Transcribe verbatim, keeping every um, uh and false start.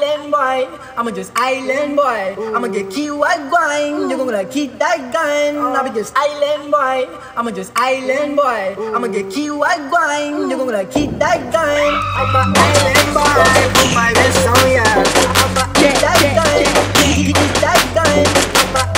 island boy. I'm a just island boy. I'ma get killed white wine. You're gonna keep that gun. I'm a just island boy. I'm a just island boy. I'ma get killed white wine. You're gonna keep that gun. I'm a island boy. Put my best on ya. I'm a keep that gun. Keep that gun. I'm a